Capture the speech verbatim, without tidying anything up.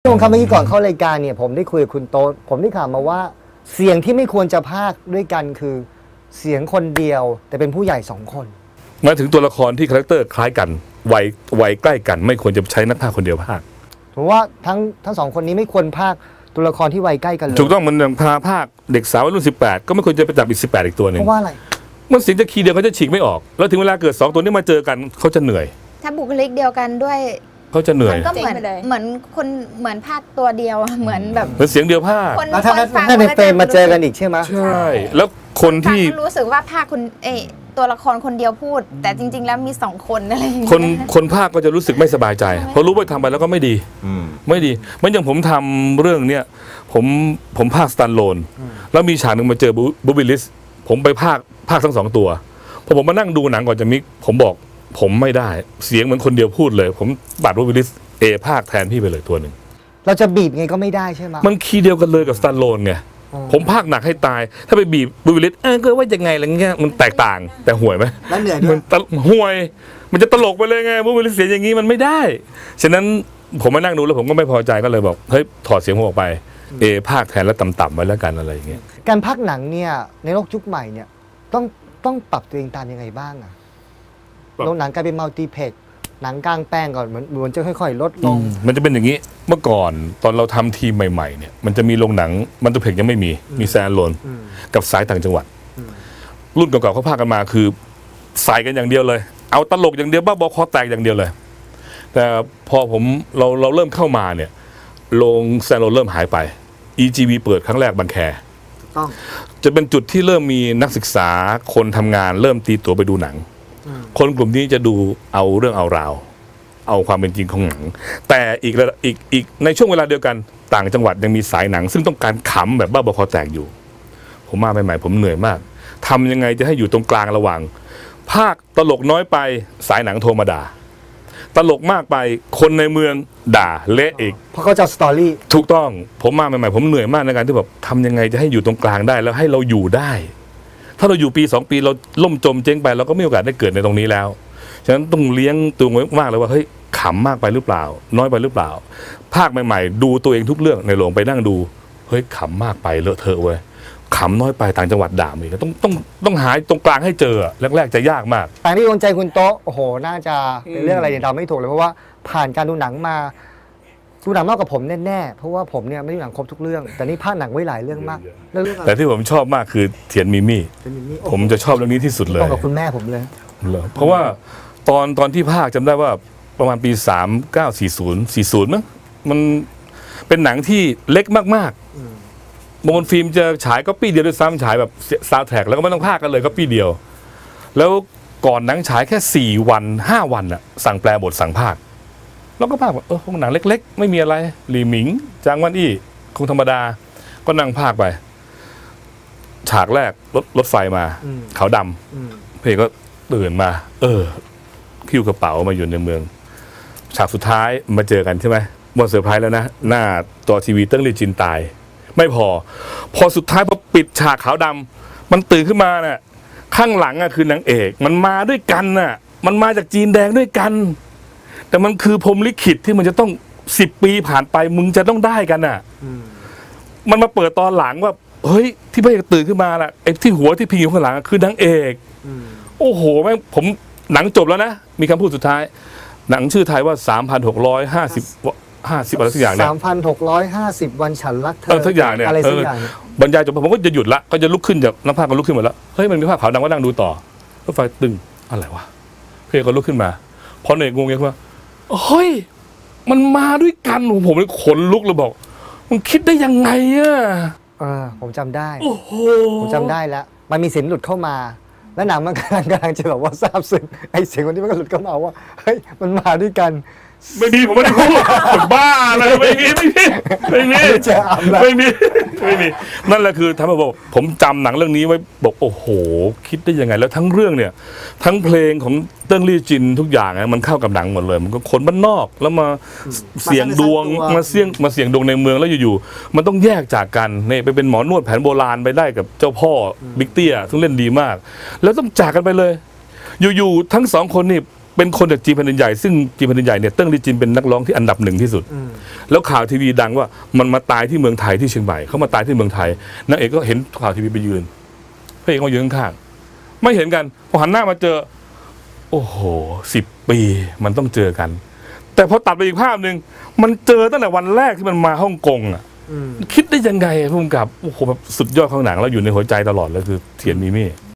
ตรงคำเมื่อกี้ก่อนเข้ารายการเนี่ยผมได้คุยกับคุณโต๊ดผมได้ข่าวมาว่าเสียงที่ไม่ควรจะพากย์ด้วยกันคือเสียงคนเดียวแต่เป็นผู้ใหญ่สองคนมาถึงตัวละครที่คาแรคเตอร์คล้ายกันวัยวัยใกล้กันไม่ควรจะใช้นักพากย์คนเดียวพากย์ผมว่าทั้งทั้งสองคนนี้ไม่ควรพากย์ตัวละครที่วัยใกล้กันเลยถูกต้องมันอย่างพาพากย์เด็กสาวรุ่นสิบแปดก็ไม่ควรจะไปจับอีกสิบแปดอีกตัวหนึ่งเพราะว่าอะไรมันเสียงจะคีย์เดียวเขาจะฉีกไม่ออกแล้วถึงเวลาเกิดสองตัวนี้มาเจอกันเขาจะเหนื่อยถ้าบุคลิกเดียวกันด้วยเขาจะเหนื่อยก็เหมือนเหมือนคนเหมือนภาคตัวเดียวเหมือนแบบเป็นเสียงเดียวภาคแล้วถ้าถ้าในเฟรมมาเจอกันอีกใช่ไหมใช่แล้วคนที่รู้สึกว่าภาคคนเอตัวละครคนเดียวพูดแต่จริงๆแล้วมีสองคนอะไรอย่างเงี้ยคนคนภาคก็จะรู้สึกไม่สบายใจเพราะรู้ว่าทำไปแล้วก็ไม่ดีไม่ดีเหมือนอย่างผมทำเรื่องเนี้ยผมผมภาคสแตนโลนแล้วมีฉากหนึ่งมาเจอบูบิลิสผมไปภาคภาคทั้งสองตัวพอผมมานั่งดูหนังก่อนจะมิกผมบอกผมไม่ได้เสียงเหมือนคนเดียวพูดเลยผมบัตรบูบิลิสเอภาคแทนพี่ไปเลยตัวหนึ่งเราจะบีบไงก็ไม่ได้ใช่ไหมมันคีย์เดียวกันเลยกับสแตนโลนไงผมภาคหนักให้ตายถ้าไปบีบบูบิลิสเออก็ว่ายังไงอะไรเงี้ยมันแตกต่างแต่ห่วยไหมแล้วเหนื่อยด้วยห่วยมันจะตลกไปเลยไงบูบิลิสเสียงอย่างนี้มันไม่ได้ฉะนั้นผมมานั่งดูแล้วผมก็ไม่พอใจก็เลยบอกเฮ้ยถอดเสียงผมออกไปเอภาคแทนแล้วต่ำๆไว้แล้วกันอะไรอย่างเงี้ยการภาคหนังเนี่ยในโลกยุคใหม่เนี่ยต้องต้องปรับตัวเองตามยังไงบ้างอะโรงหนังกลายเป็นมัลติเพกหนังกลางแป้งก่อนเหมือนเหมือนจะค่อยๆลดลงมันจะเป็นอย่างนี้เมื่อก่อนตอนเราทำทีมใหม่ๆเนี่ยมันจะมีโรงหนังมัลติเพกยังไม่มีมีแซนโลนกับสายต่างจังหวัดรุ่นเก่าๆเขาพากันมาคือใส่กันอย่างเดียวเลยเอาตลกอย่างเดียวบ้าบอคอแตกอย่างเดียวเลยแต่พอผมเราเราเริ่มเข้ามาเนี่ยโรงแซนโลนเริ่มหายไป อี จี วี เปิดครั้งแรกบางแคจะเป็นจุดที่เริ่มมีนักศึกษาคนทำงานเริ่มตีตั๋วไปดูหนังคนกลุ่มนี้จะดูเอาเรื่องเอาราวเอาความเป็นจริงของหนังแต่อีกอีกอีกในช่วงเวลาเดียวกันต่างจังหวัดยังมีสายหนังซึ่งต้องการขำแบบบ้าบอคอแตกอยู่ผมมาใหม่ๆผมเหนื่อยมากทำยังไงจะให้อยู่ตรงกลางระหว่างภาคตลกน้อยไปสายหนังโทรมาด่าตลกมากไปคนในเมืองด่าเละอีกเพราะเขาจะสตอรี่ถูกต้องผมมาใหม่ๆผมเหนื่อยมากในการที่แบบทำยังไงจะให้อยู่ตรงกลางได้แล้วให้เราอยู่ได้ถ้าเราอยู่ปีสองปีเราล่มจมเจ๊งไปเราก็ไม่มีโอกาสได้เกิดในตรงนี้แล้วฉะนั้นต้องเลี้ยงตัวมากเลยว่าเฮ้ยขำมากไปหรือเปล่าน้อยไปหรือเปล่าภาคใหม่ๆดูตัวเองทุกเรื่องในโรงไปนั่งดูเฮ้ยขำมากไปเลอะเทอะเว้ยขำน้อยไปต่างจังหวัดด่าอีกต้องต้องต้องหาตรงกลางให้เจอแรกๆจะยากมากต่างที่ดวงใจคุณโต๊ะโอ้โหน่าจะเป็นเรื่องอะไรเดี๋ยวเราไม่ถูกเลยเพราะว่าผ่านการดูหนังมาดูหนังมากกว่าผมแน่ๆเพราะว่าผมเนี่ยไม่ได้ดูหนังครบทุกเรื่องแต่นี่ภาคหนังไว้หลายเรื่องมากแต่ที่ผมชอบมากคือเทียนมิมี่ผมจะชอบเรื่องนี้ที่สุดเลยกับคุณแม่ผมเลยเพราะว่าตอนตอนที่ภาคจำได้ว่าประมาณปีสามเก้าสี่ศูนย์สี่ศูนย์มั้งมันเป็นหนังที่เล็กมากๆโมนฟิล์มจะฉายก็ปีเดียวด้วยซ้ำฉายแบบซาวด์แทร็กแล้วก็ไม่ต้องภาคกันเลยก็ปีเดียวแล้วก่อนหนังฉายแค่สี่วันห้าวันอะสั่งแปลบทสั่งภาคแล้วก็ภาคเออพวกหนังเล็กๆไม่มีอะไรหลีหมิงจางวันอี้คงธรรมดาก็นั่งภาคไปฉากแรกรถรถไฟมาขาวดำเพลงก็ตื่นมาเออคิ้วกระเป๋ามาอยู่ในเมืองฉากสุดท้ายมาเจอกันใช่ไหมหมดเซอร์ไพรส์แล้วนะหน้าตัวทีวีเติ้งลี่จินตายไม่พอพอสุดท้ายพอปิดฉากขาวดำมันตื่นขึ้นมาน่ะข้างหลังอ่ะคือนางเอกมันมาด้วยกันน่ะมันมาจากจีนแดงด้วยกันแต่มันคือพรหมลิขิตที่มันจะต้องสิบปีผ่านไปมึงจะต้องได้กันน่ะมันมาเปิดตอนหลังว่าเฮ้ยที่พระเอกตื่นขึ้นมาล่ะไอ้ที่หัวที่พิงอยู่ข้างหลังคือนางเอกโอ้โหแม่งผมหนังจบแล้วนะมีคำพูดสุดท้ายหนังชื่อไทยว่าสามพันหกร้อยห้าสิบห้าสิบอะไรสักอย่างเนี่ยสามพันหกร้อยห้าสิบวันฉันรักเธอสักอย่างเนี่ยอะไรสักอย่างบรรยายจบผมก็จะหยุดละก็จะลุกขึ้นจากนักพากย์ก็ลุกขึ้นหมดแล้วเฮ้ยมันมีภาพขาวดำก็นั่งดูต่อรถไฟตึงอะไรวะเพลงก็ลุกขึ้นมาพอเนกงงเงี้ยว่าเฮ้ยมันมาด้วยกันผมเลยขนลุกเลยบอกมันคิดได้ยังไงอ่ะเออผมจำได้โอ้โหผมจำได้แล้วมันมีเสียงหลุดเข้ามาแล้วหนังมันกำลังกำลังจะแบบว่าซาบซึ้งไอ้เสียงคนที่มันก็หลุดเข้ามาว่าเฮ้ยมันมาด้วยกันไม่มีผมไม่ได้พูดบ้าอะไรไม่มีไม่มีไม่มีไม่มีไม่มีนั่นแหละคือทำให้บอกผมจำหนังเรื่องนี้ไว้บอกโอ้โหคิดได้ยังไงแล้วทั้งเรื่องเนี่ยทั้งเพลงของเติ้งลี่จินทุกอย่างนะมันเข้ากับหนังหมดเลยมันก็คนบ้านนอกแล้วมาเสียงดวงมาเสียงมาเสียงดวงในเมืองแล้วอยู่ๆมันต้องแยกจากกันเนี่ยไปเป็นหมอนวดแผนโบราณไปได้กับเจ้าพ่อบิ๊กเตี้ยซึ่งเล่นดีมากแล้วต้องจากกันไปเลยอยู่ๆทั้งสองคนนี่เป็นคนจากจีนแผ่นดินใหญ่ซึ่งจีนแผ่นดินใหญ่เนี่ยเติ้งลี่จินเป็นนักร้องที่อันดับหนึ่งที่สุดอืมแล้วข่าวทีวีดังว่ามันมาตายที่เมืองไทยที่เชียงใหม่เขามาตายที่เมืองไทยนางเอกก็เห็นข่าวทีวีไปยืนพระเอกมายืนข้างๆไม่เห็นกันพอหันหน้ามาเจอโอ้โหสิบปีมันต้องเจอกัน แต่พอตัดไปอีกภาพหนึ่งมันเจอตั้งแต่วันแรกที่มันมาฮ่องกงอ่ะอืมคิดได้ยังไงพุ่มกับโอ้โหแบบสุดยอดของหนังแล้วอยู่ในหัวใจตลอดเลยคือเทียนมีมี่